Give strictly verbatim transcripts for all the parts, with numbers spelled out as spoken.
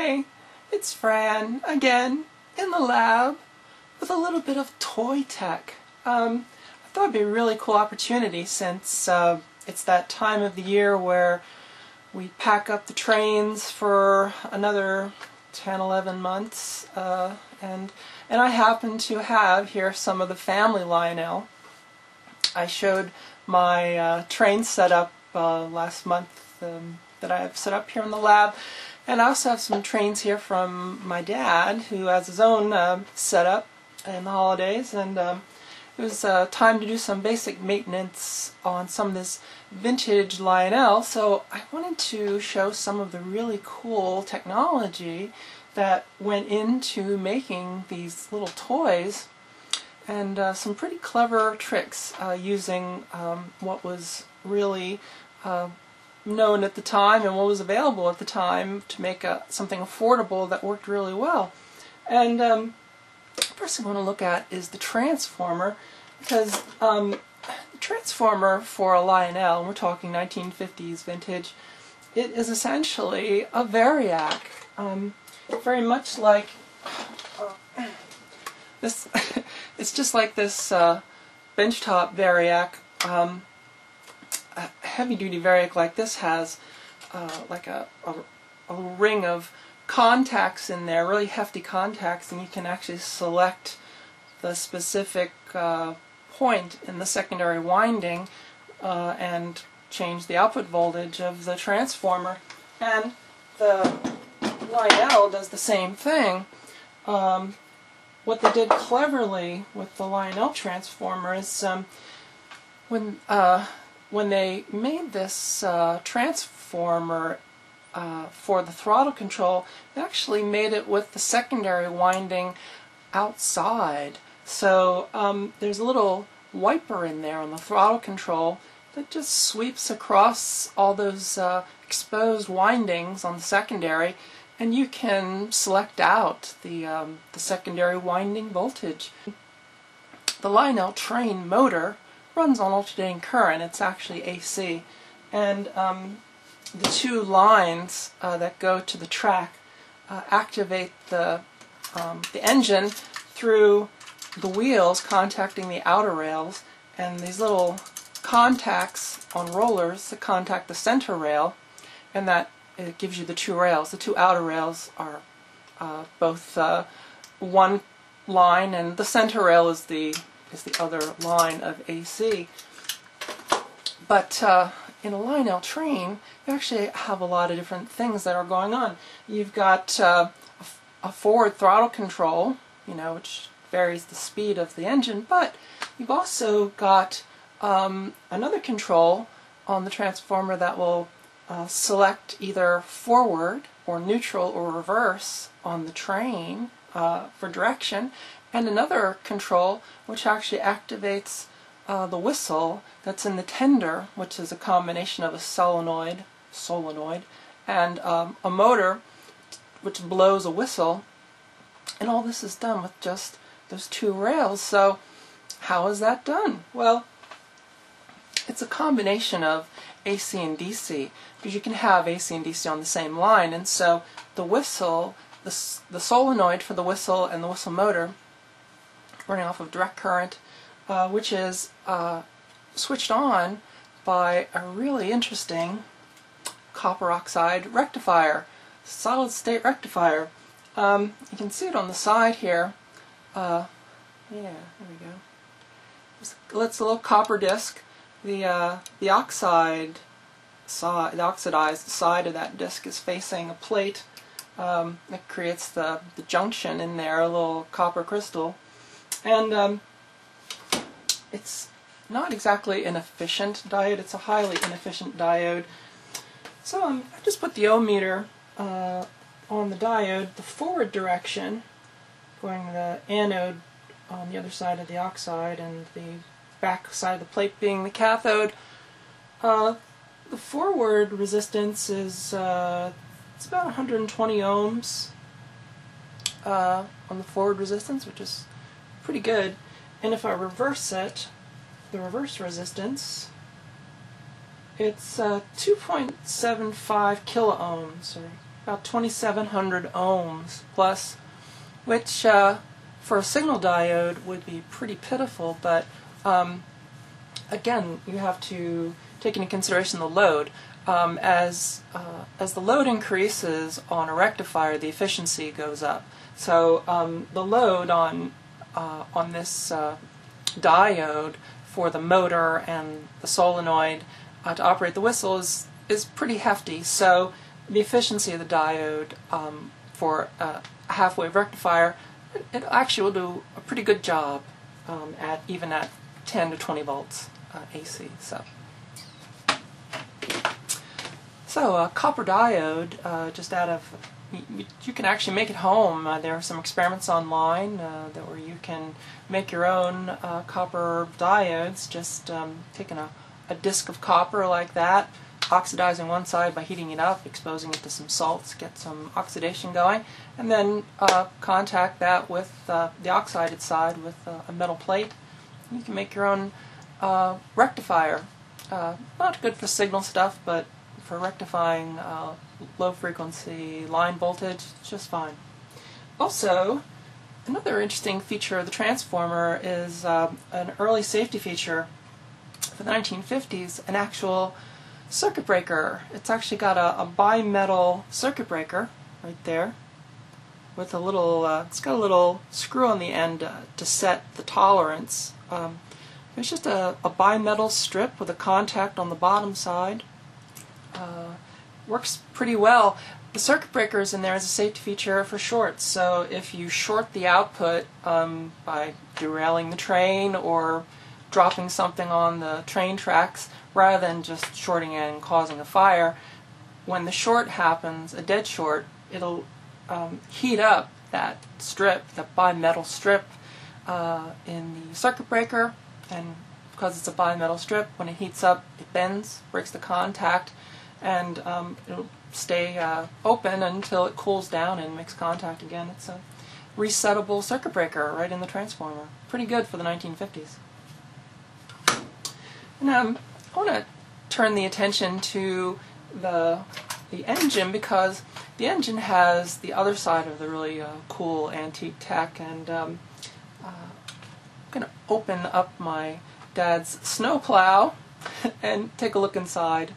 Hi, it's Fran again in the lab with a little bit of toy tech. Um, I thought it'd be a really cool opportunity since uh, it's that time of the year where we pack up the trains for another ten eleven months, uh, and and I happen to have here some of the family Lionel. I showed my uh, train setup uh, last month um, that I have set up here in the lab, and I also have some trains here from my dad, who has his own uh, setup in the holidays, and um, it was uh, time to do some basic maintenance on some of this vintage Lionel, so I wanted to show some of the really cool technology that went into making these little toys, and uh, some pretty clever tricks uh, using um, what was really uh, known at the time and what was available at the time to make a, something affordable that worked really well. And um, first thing I want to look at is the transformer, because um, the transformer for a Lionel, and we're talking nineteen fifties vintage, it is essentially a variac, um, very much like uh, this. It's just like this uh, benchtop variac. Um, a heavy-duty variac like this has uh, like a, a, a ring of contacts in there, really hefty contacts, and you can actually select the specific uh, point in the secondary winding uh, and change the output voltage of the transformer. And the Lionel does the same thing. Um, what they did cleverly with the Lionel transformer is um, when uh, when they made this uh, transformer uh, for the throttle control, they actually made it with the secondary winding outside. So um, there's a little wiper in there on the throttle control that just sweeps across all those uh, exposed windings on the secondary, and you can select out the, um, the secondary winding voltage. The Lionel train motor runs on alternating current. It's actually A C, and um, the two lines uh, that go to the track uh, activate the, um, the engine through the wheels contacting the outer rails, and these little contacts on rollers that contact the center rail, and that it gives you the two rails. The two outer rails are uh, both uh, one line, and the center rail is the is the other line of A C. But uh, in a Lionel train, you actually have a lot of different things that are going on. You've got uh, a forward throttle control, you know, which varies the speed of the engine, but you've also got um, another control on the transformer that will uh, select either forward or neutral or reverse on the train uh, for direction, and another control which actually activates uh, the whistle that's in the tender, which is a combination of a solenoid, solenoid and um, a motor which blows a whistle, and all this is done with just those two rails. So how is that done? Well, it's a combination of A C and D C, because you can have A C and D C on the same line, and so the whistle, the, the solenoid for the whistle and the whistle motor running off of direct current, uh, which is uh, switched on by a really interesting copper oxide rectifier, solid state rectifier. Um, you can see it on the side here. Uh, yeah, there we go. It's a little copper disc. The uh, the oxide side, the oxidized side of that disc is facing a plate um, that creates the the junction in there, a little copper crystal, and um, it's not exactly an efficient diode. It's a highly inefficient diode. So um, I just put the ohm meter uh, on the diode, the forward direction, going the anode on the other side of the oxide and the back side of the plate being the cathode. Uh, the forward resistance is uh, it's about one hundred twenty ohms uh, on the forward resistance, which is pretty good. And if I reverse it, the reverse resistance, it's uh, two point seven five kilo ohms, or about twenty-seven hundred ohms plus, which uh, for a signal diode would be pretty pitiful, but um, again, you have to take into consideration the load. Um, as, uh, as the load increases on a rectifier, the efficiency goes up. So um, the load on, uh, on this uh, diode for the motor and the solenoid uh, to operate the whistle is, is pretty hefty. So the efficiency of the diode um, for a half-wave rectifier, it, it actually will do a pretty good job um, at even at ten to twenty volts uh, A C. So. So a copper diode, uh, just out of, you, you can actually make it home. Uh, there are some experiments online uh, that where you can make your own uh, copper diodes, just um, taking a, a disc of copper like that, oxidizing one side by heating it up, exposing it to some salts, get some oxidation going, and then uh, contact that with uh, the oxided side with uh, a metal plate. You can make your own uh, rectifier. Uh, not good for signal stuff, but for rectifying uh, low frequency line voltage, it's just fine. Also, another interesting feature of the transformer is uh, an early safety feature for the nineteen fifties, an actual circuit breaker. It's actually got a, a bimetal circuit breaker right there with a little, uh, it's got a little screw on the end uh, to set the tolerance. Um, it's just a, a bimetal strip with a contact on the bottom side. Uh, works pretty well. The circuit breaker is in there as a safety feature for shorts, so if you short the output um, by derailing the train or dropping something on the train tracks, rather than just shorting it and causing a fire, when the short happens, a dead short, it'll um, heat up that strip, that bimetal strip uh, in the circuit breaker, and because it's a bimetal strip, when it heats up, it bends, breaks the contact, and um, it'll stay uh, open until it cools down and makes contact again. It's a resettable circuit breaker right in the transformer. Pretty good for the nineteen fifties. And um, I want to turn the attention to the the engine, because the engine has the other side of the really uh, cool antique tech, and um, uh, I'm going to open up my dad's snowplow and take a look inside.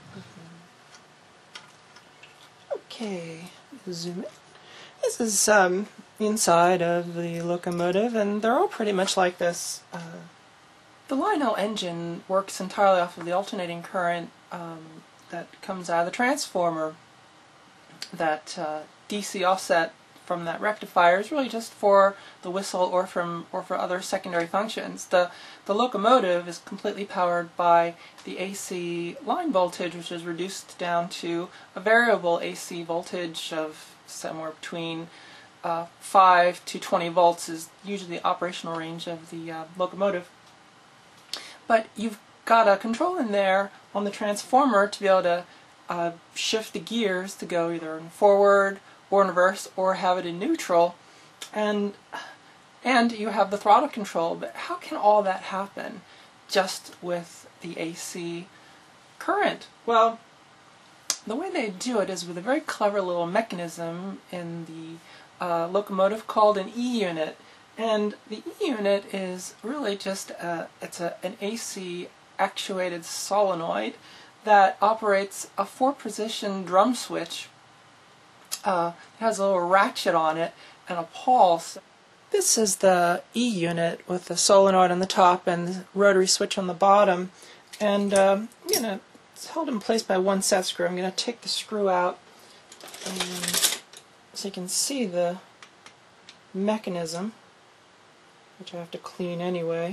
Okay, zoom in. This is um, the inside of the locomotive, and they're all pretty much like this. Uh, the Lionel engine works entirely off of the alternating current um, that comes out of the transformer. That uh, D C offset from that rectifier is really just for the whistle or from or for other secondary functions. The the locomotive is completely powered by the A C line voltage, which is reduced down to a variable A C voltage of somewhere between uh, five to twenty volts is usually the operational range of the uh, locomotive. But you've got a control in there on the transformer to be able to uh, shift the gears to go either in forward or in reverse, or have it in neutral, and and you have the throttle control. But how can all that happen just with the A C current? Well, the way they do it is with a very clever little mechanism in the uh, locomotive called an E-unit, and the E-unit is really just a, it's a, an A C actuated solenoid that operates a four-position drum switch. Uh, it has a little ratchet on it and a pulse. This is the E-unit with the solenoid on the top and the rotary switch on the bottom. And um, I'm gonna, it's held in place by one set screw. I'm going to take the screw out and, so you can see the mechanism, which I have to clean anyway.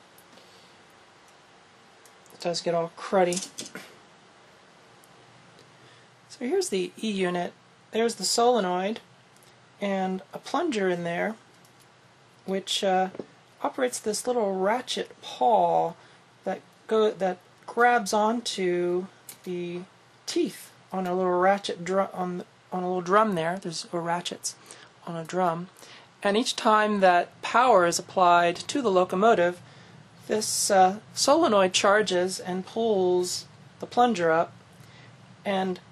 It does get all cruddy. So here's the E-unit. There's the solenoid and a plunger in there, which uh, operates this little ratchet paw that go that grabs onto the teeth on a little ratchet drum on on a little drum there. There's ratchets on a drum, and each time that power is applied to the locomotive, this uh, solenoid charges and pulls the plunger up, and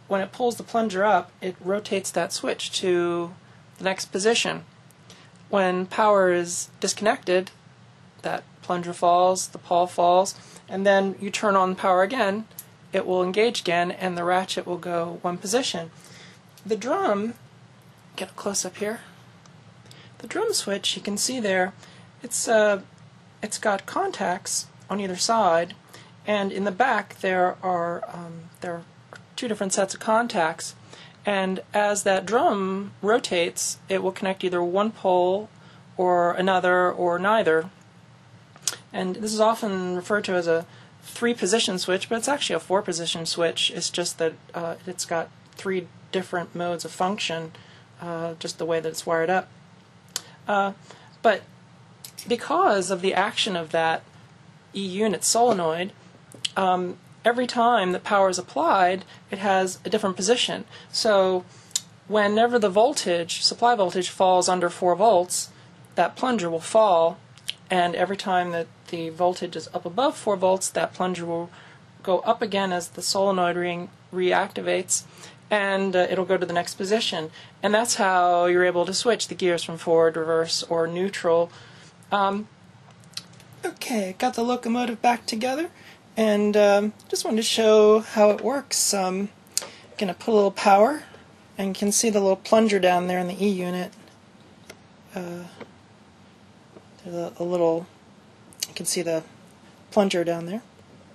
when it pulls the plunger up, it rotates that switch to the next position. When power is disconnected, that plunger falls, the pawl falls, and then you turn on power again, it will engage again, and the ratchet will go one position. The drum, get a close up here, the drum switch, you can see there, it's uh, it's got contacts on either side, and in the back there are um, there are two different sets of contacts, and as that drum rotates, it will connect either one pole or another or neither. And this is often referred to as a three-position switch, but it's actually a four-position switch. It's just that uh, it's got three different modes of function, uh, just the way that it's wired up. Uh, but because of the action of that E-unit solenoid, um, every time that power is applied, it has a different position. So whenever the voltage, supply voltage, falls under four volts, that plunger will fall, and every time that the voltage is up above four volts, that plunger will go up again as the solenoid re reactivates, and uh, it'll go to the next position. And that's how you're able to switch the gears from forward, reverse, or neutral. Um, okay, got the locomotive back together, and um, just wanted to show how it works. Um, going to put a little power, and you can see the little plunger down there in the E-unit. Uh, there's a, a little, you can see the plunger down there.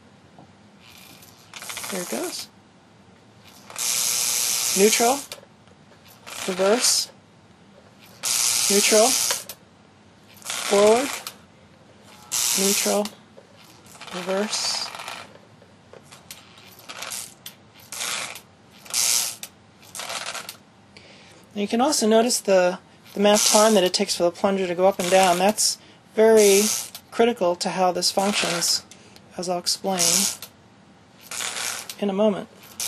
There it goes. Neutral, reverse, neutral, forward, neutral, reverse. And you can also notice the, the amount of time that it takes for the plunger to go up and down. That's very critical to how this functions, as I'll explain in a moment.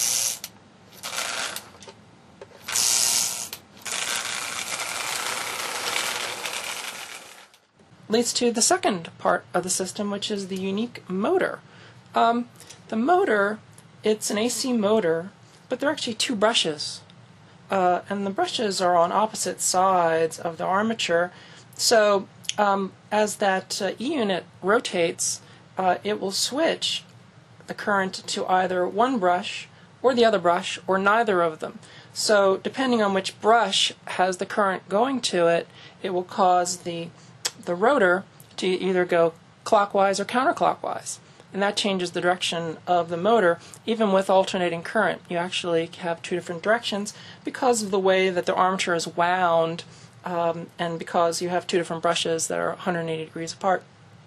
Leads to the second part of the system, which is the unique motor. Um, the motor, it's an A C motor, but there are actually two brushes. Uh, and the brushes are on opposite sides of the armature. So um, as that uh, E-unit rotates, uh, it will switch the current to either one brush or the other brush or neither of them. So depending on which brush has the current going to it, it will cause the the rotor to either go clockwise or counterclockwise, and that changes the direction of the motor. Even with alternating current, you actually have two different directions because of the way that the armature is wound, um, and because you have two different brushes that are one hundred eighty degrees apart.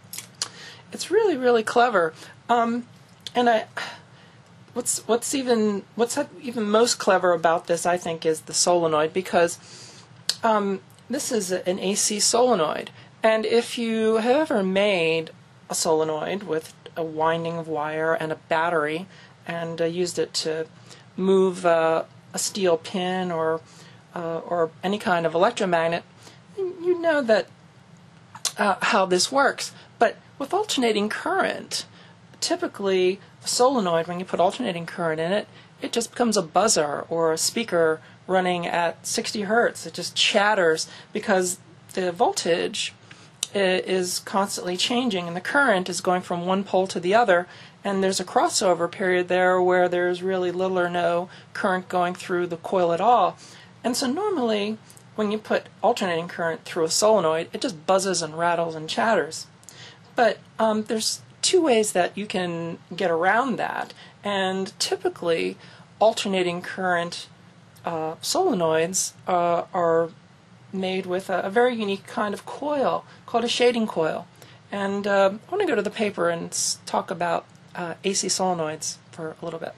It's really, really clever. Um, and I, what's what's even what's even most clever about this, I think, is the solenoid, because um, this is an A C solenoid. And if you have ever made a solenoid with a winding of wire and a battery and uh, used it to move uh, a steel pin or uh, or any kind of electromagnet, you know that uh, how this works. But with alternating current, typically a solenoid, when you put alternating current in it, it just becomes a buzzer or a speaker running at sixty hertz. It just chatters because the voltage is constantly changing and the current is going from one pole to the other, and there's a crossover period there where there's really little or no current going through the coil at all. And so normally when you put alternating current through a solenoid, it just buzzes and rattles and chatters. But um, there's two ways that you can get around that, and typically alternating current uh, solenoids uh, are made with a, a very unique kind of coil called a shading coil. And uh, I want to go to the paper and s talk about uh, A C solenoids for a little bit.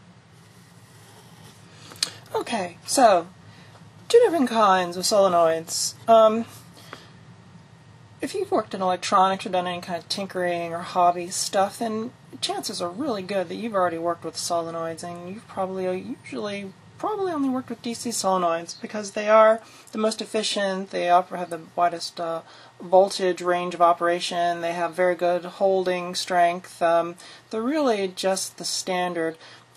Okay, so two different kinds of solenoids. Um, if you've worked in electronics or done any kind of tinkering or hobby stuff, then chances are really good that you've already worked with solenoids, and you've probably usually probably only worked with D C solenoids because they are the most efficient, they offer, have the widest uh, voltage range of operation, they have very good holding strength, um, they're really just the standard.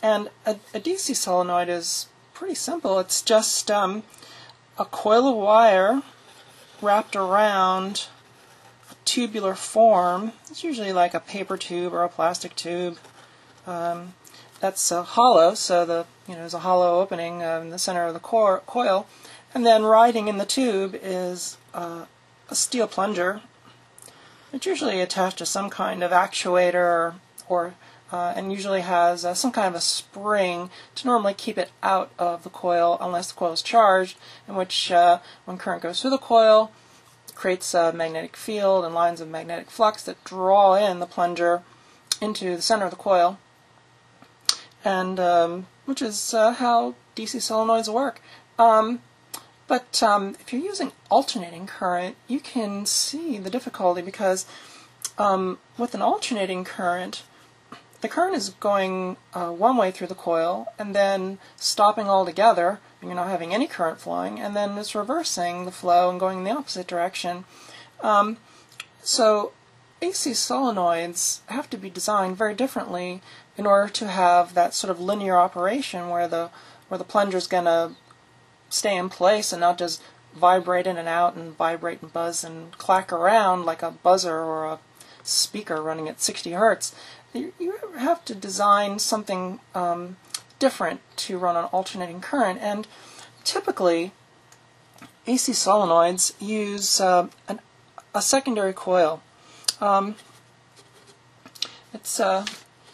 And a, a D C solenoid is pretty simple. It's just um, a coil of wire wrapped around a tubular form. It's usually like a paper tube or a plastic tube. Um, that's uh, hollow, so the you know there's a hollow opening uh, in the center of the core, coil, and then riding in the tube is uh, a steel plunger. It's usually attached to some kind of actuator, or uh, and usually has uh, some kind of a spring to normally keep it out of the coil unless the coil is charged, in which uh, when current goes through the coil, it creates a magnetic field and lines of magnetic flux that draw in the plunger into the center of the coil, and um, which is uh, how D C solenoids work. Um, But um, if you're using alternating current, you can see the difficulty because um, with an alternating current, the current is going uh, one way through the coil and then stopping altogether, and you're not having any current flowing, and then it's reversing the flow and going in the opposite direction. Um, so A C solenoids have to be designed very differently in order to have that sort of linear operation where the where the plunger is going to stay in place and not just vibrate in and out and vibrate and buzz and clack around like a buzzer or a speaker running at sixty hertz. You, you have to design something um, different to run on alternating current, and typically A C solenoids use uh, an, a secondary coil. Um, it's, uh,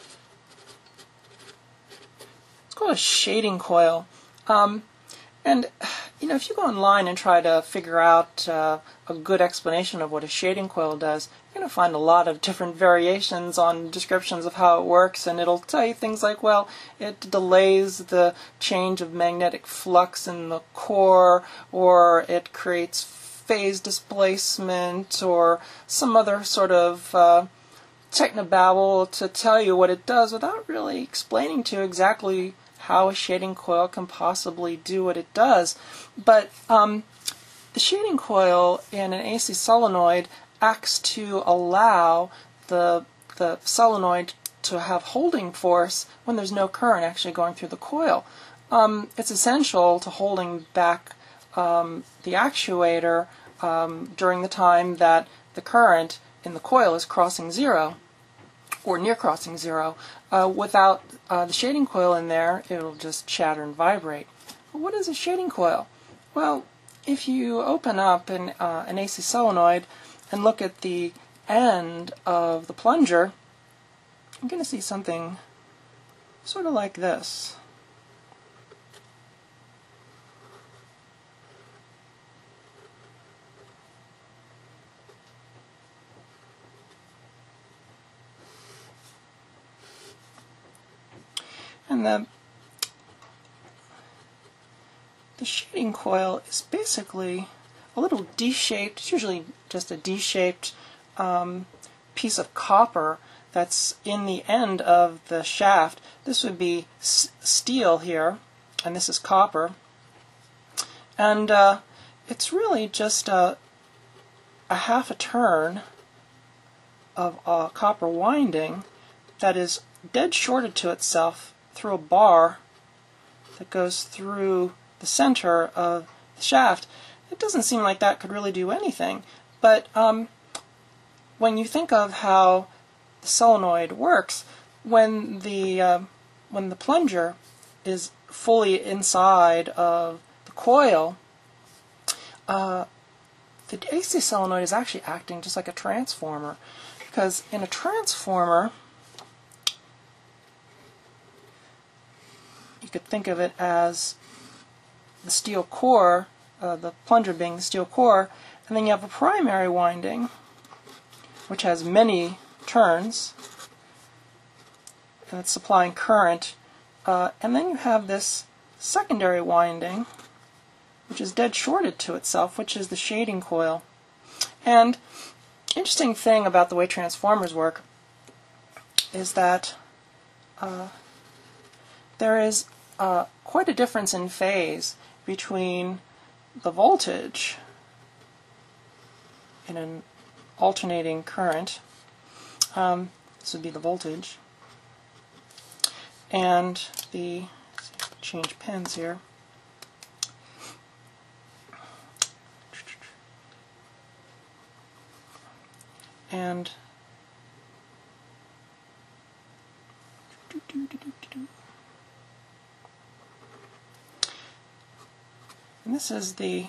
it's called a shading coil. Um, And, you know, if you go online and try to figure out uh, a good explanation of what a shading coil does, you're going to find a lot of different variations on descriptions of how it works, and it'll tell you things like, well, it delays the change of magnetic flux in the core, or it creates phase displacement, or some other sort of uh, technobabble to tell you what it does without really explaining to you exactly how a shading coil can possibly do what it does. But um, the shading coil in an A C solenoid acts to allow the, the solenoid to have holding force when there's no current actually going through the coil. Um, it's essential to holding back um, the actuator um, during the time that the current in the coil is crossing zero, or near crossing zero. Uh, without uh, the shading coil in there, it'll just chatter and vibrate. But what is a shading coil? Well, if you open up an, uh, an A C solenoid and look at the end of the plunger, you're going to see something sort of like this. And the, the shading coil is basically a little D-shaped, it's usually just a D-shaped um, piece of copper that's in the end of the shaft. This would be s steel here, and this is copper. And uh, it's really just a, a half a turn of a copper winding that is dead shorted to itself through a bar that goes through the center of the shaft. It doesn't seem like that could really do anything, but um, when you think of how the solenoid works, when the uh, when the plunger is fully inside of the coil, uh, the A C solenoid is actually acting just like a transformer, because in a transformer, you could think of it as the steel core, uh, the plunger being the steel core, and then you have a primary winding, which has many turns, and it's supplying current, uh, and then you have this secondary winding, which is dead shorted to itself, which is the shading coil. And interesting thing about the way transformers work is that uh, there is uh, quite a difference in phase between the voltage in an alternating current, um, this would be the voltage, and the, change pens here, and and this is the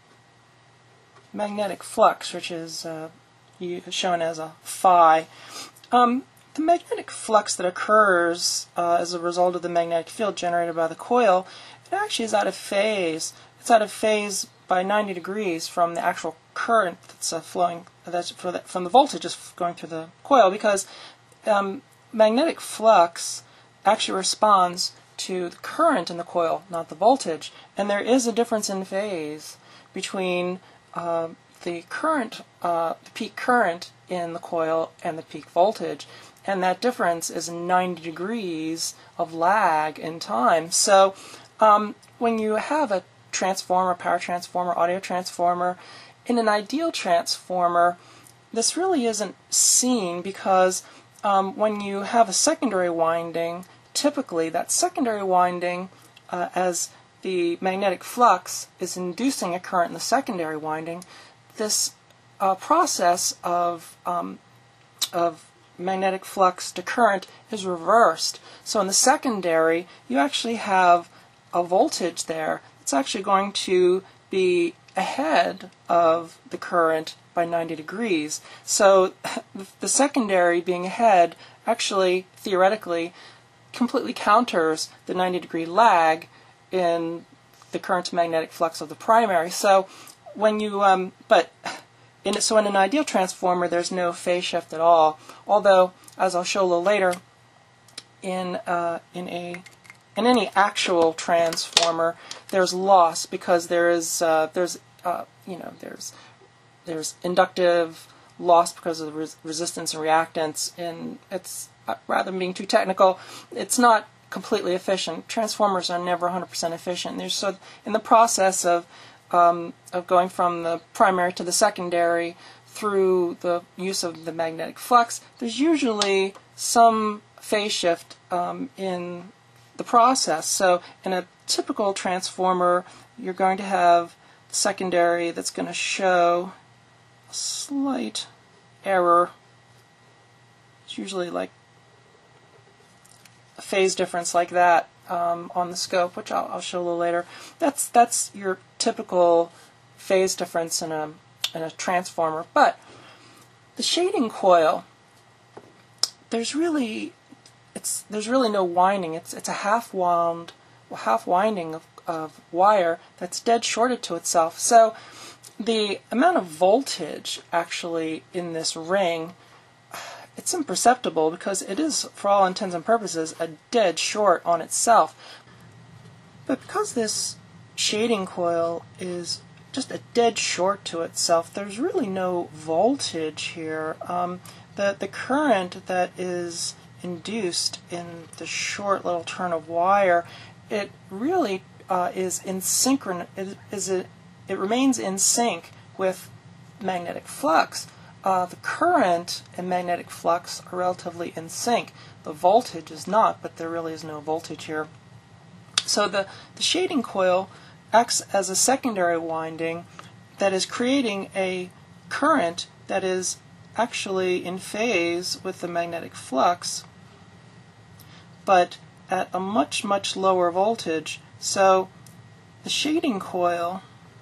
magnetic flux, which is uh, shown as a phi. Um, the magnetic flux that occurs uh, as a result of the magnetic field generated by the coil, it actually is out of phase. It's out of phase by ninety degrees from the actual current that's uh, flowing, that's for the, from the voltage just going through the coil, because um, magnetic flux actually responds to the current in the coil, not the voltage. And there is a difference in phase between uh, the current, uh, the peak current in the coil and the peak voltage, and that difference is ninety degrees of lag in time. So um, when you have a transformer, power transformer, audio transformer, in an ideal transformer, this really isn't seen, because um, when you have a secondary winding, typically that secondary winding, uh, as the magnetic flux is inducing a current in the secondary winding, this uh, process of, um, of magnetic flux to current is reversed. So in the secondary, you actually have a voltage there. It's actually going to be ahead of the current by ninety degrees. So the secondary being ahead actually, theoretically, completely counters the ninety degree lag in the current to magnetic flux of the primary. So when you, um, but in, so in an ideal transformer, there's no phase shift at all. Although, as I'll show a little later, in uh, in a in any actual transformer, there's loss, because there is uh, there's uh, you know there's there's inductive loss because of the res resistance and reactance, and it's uh, rather than being too technical, it's not completely efficient. Transformers are never one hundred percent efficient. There's so in the process of um, of going from the primary to the secondary through the use of the magnetic flux, there's usually some phase shift um, in the process. So in a typical transformer, you're going to have the secondary that's going to show a slight error. It's usually like a phase difference like that um, on the scope, which I'll, I'll show a little later. That's that's your typical phase difference in a in a transformer. But the shading coil, there's really it's there's really no winding. It's it's a half wound, half winding of, of wire that's dead shorted to itself. So the amount of voltage actually in this ring, it's imperceptible, because it is, for all intents and purposes, a dead short on itself. But because this shading coil is just a dead short to itself, there's really no voltage here. Um, the, the current that is induced in the short little turn of wire, it really uh, is in synchron is, is it, it remains in sync with magnetic flux. Uh, the current and magnetic flux are relatively in sync. The voltage is not, but there really is no voltage here. So the, the shading coil acts as a secondary winding that is creating a current that is actually in phase with the magnetic flux, but at a much, much lower voltage. So the shading coil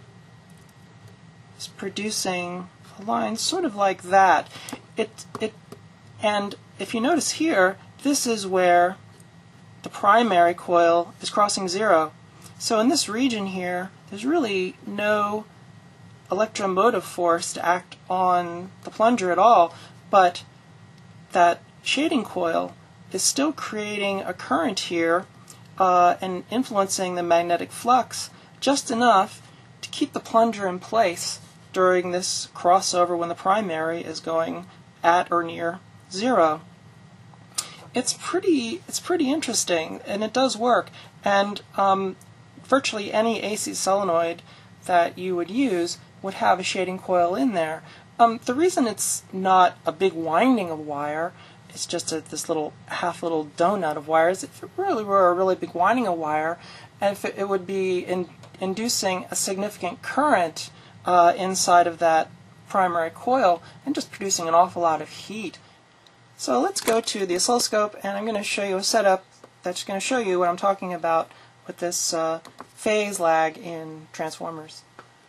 is producing a line sort of like that. It, it, and if you notice here, this is where the primary coil is crossing zero. So in this region here, there's really no electromotive force to act on the plunger at all, but that shading coil is still creating a current here uh, and influencing the magnetic flux just enough to keep the plunger in place during this crossover when the primary is going at or near zero. It's pretty, it's pretty interesting, and it does work. And um, virtually any A C solenoid that you would use would have a shading coil in there. Um, the reason it's not a big winding of wire it's just a, this little half little donut of wires. If it really were a really big winding of wire, and if it, it would be in, inducing a significant current uh, inside of that primary coil and just producing an awful lot of heat. So let's go to the oscilloscope, and I'm going to show you a setup that's going to show you what I'm talking about with this uh, phase lag in transformers.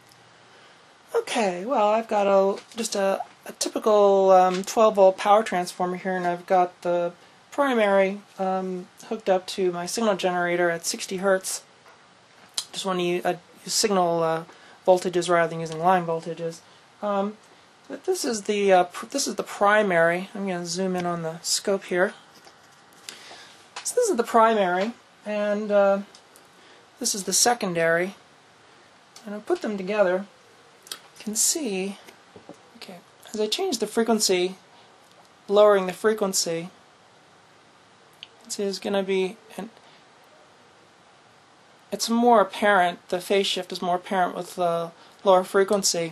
Okay, well, I've got a just a, a typical um, twelve volt power transformer here, and I've got the primary um, hooked up to my signal generator at sixty hertz. Just want to use, uh, use signal uh, voltages rather than using line voltages. Um, but this is the uh, pr this is the primary. I'm going to zoom in on the scope here. So this is the primary, and uh, this is the secondary. And I put them together. Can see, okay, as I change the frequency, lowering the frequency, see there's going to be, an, it's more apparent, the phase shift is more apparent with the lower frequency.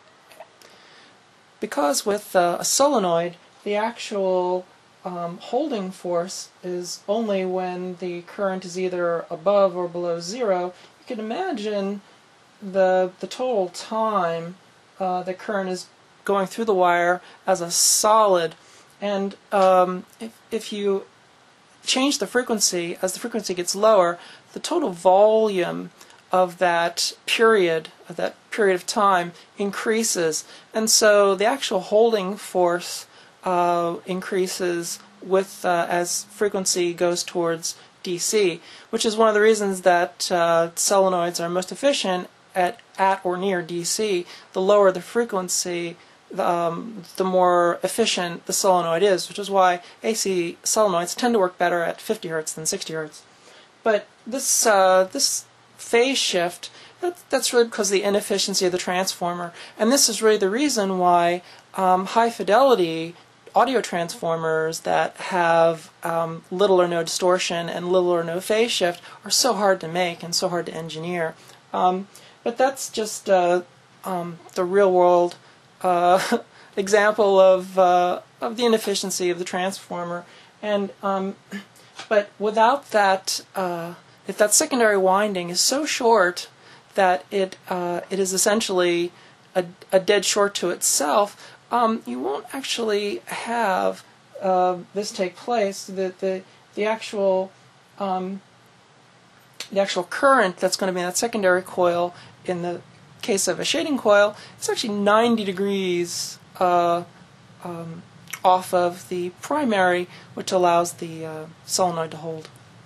Because with uh, a solenoid, the actual um, holding force is only when the current is either above or below zero. You can imagine the the total time uh, the current is going through the wire as a solid, and um, if, if you change the frequency, as the frequency gets lower, the total volume of that period of that period of time increases, and so the actual holding force uh, increases with uh, as frequency goes towards D C, which is one of the reasons that uh, solenoids are most efficient at at or near D C. The lower the frequency, the, um, the more efficient the solenoid is, which is why A C solenoids tend to work better at fifty hertz than sixty hertz. But this uh, this phase shift, that, that's really because of the inefficiency of the transformer, and this is really the reason why um, high fidelity audio transformers that have um, little or no distortion and little or no phase shift are so hard to make and so hard to engineer. Um, but that's just uh, um, the real world uh, example of uh, of the inefficiency of the transformer. And um, but without that, uh, if that secondary winding is so short that it uh, it is essentially a, a dead short to itself, um, you won't actually have uh, this take place. The the the actual um, the actual current that's going to be in that secondary coil, in the case of a shading coil, it's actually ninety degrees uh, um, off of the primary, which allows the uh, solenoid to hold.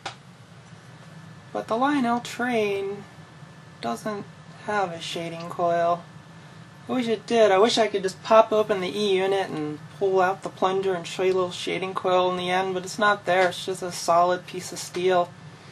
But the Lionel train doesn't have a shading coil. I wish it did. I wish I could just pop open the E unit and pull out the plunger and show you a little shading coil in the end, but it's not there. It's just a solid piece of steel.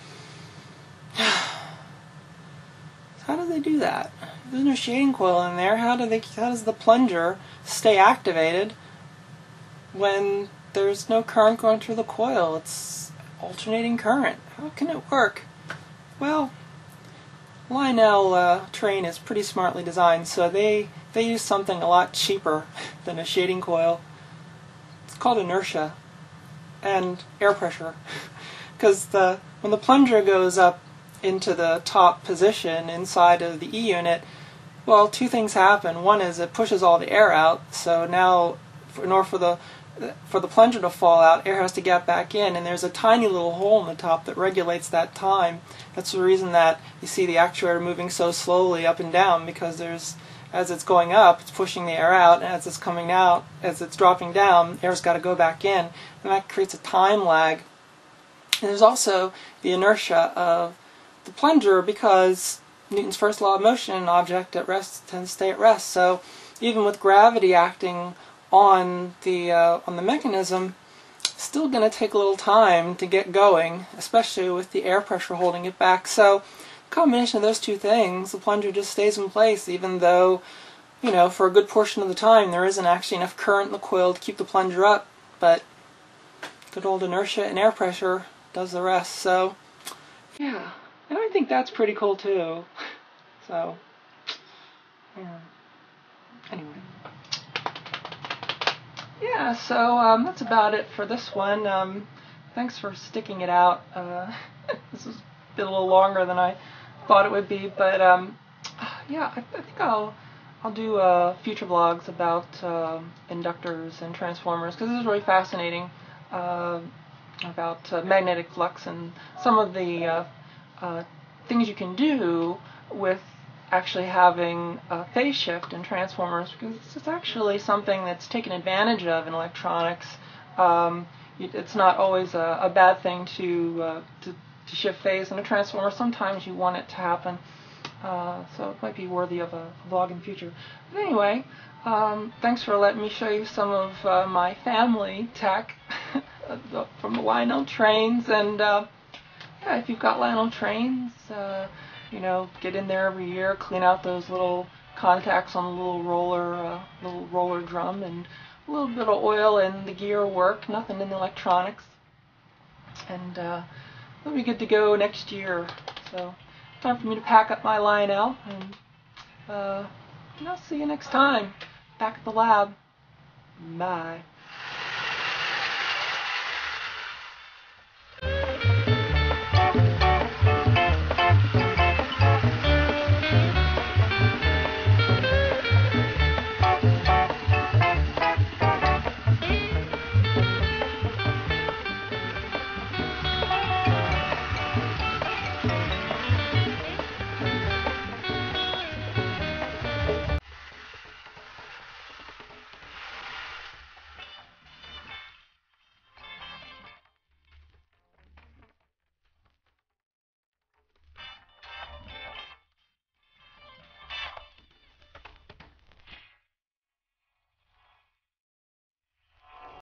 How do they do that? If there's no shading coil in there, how do they? How does the plunger stay activated when there's no current going through the coil? It's alternating current. How can it work? Well, Lionel uh, train is pretty smartly designed, so they they use something a lot cheaper than a shading coil. It's called inertia and air pressure, because the when the plunger goes up into the top position inside of the E unit, well, two things happen. One is it pushes all the air out, so now in order for the for the plunger to fall out, air has to get back in, and there's a tiny little hole in the top that regulates that time. That's the reason that you see the actuator moving so slowly up and down, because there's, as it's going up, it's pushing the air out, and as it's coming out, as it's dropping down, air's got to go back in, and that creates a time lag. And there's also the inertia of the plunger, because Newton's first law of motion, an object at rest tends to stay at rest. So even with gravity acting on the uh, on the mechanism, it's still going to take a little time to get going, especially with the air pressure holding it back. So the combination of those two things, the plunger just stays in place, even though, you know, for a good portion of the time there isn't actually enough current in the coil to keep the plunger up, but good old inertia and air pressure does the rest. So yeah, and I think that's pretty cool too. So yeah. Anyway. yeah, so um, that's about it for this one. Um, thanks for sticking it out. Uh, this was a bit a little longer than I thought it would be, but um, yeah, I, I think I'll I'll do uh, future vlogs about uh, inductors and transformers, because this is really fascinating, uh, about uh, magnetic flux and some of the uh, uh, things you can do with actually having a phase shift in transformers, because it's actually something that's taken advantage of in electronics. Um, it's not always a, a bad thing to, uh, to to shift phase in a transformer. Sometimes you want it to happen, uh, so it might be worthy of a vlog in future. But anyway, um, thanks for letting me show you some of uh, my family tech from the Lionel trains. And uh, yeah, if you've got Lionel trains, uh, you know, get in there every year, clean out those little contacts on the little roller, uh, little roller drum, and a little bit of oil and the gear work. Nothing in the electronics, and uh, we'll be good to go next year. So, time for me to pack up my Lionel, and uh, and I'll see you next time back at the lab. Bye.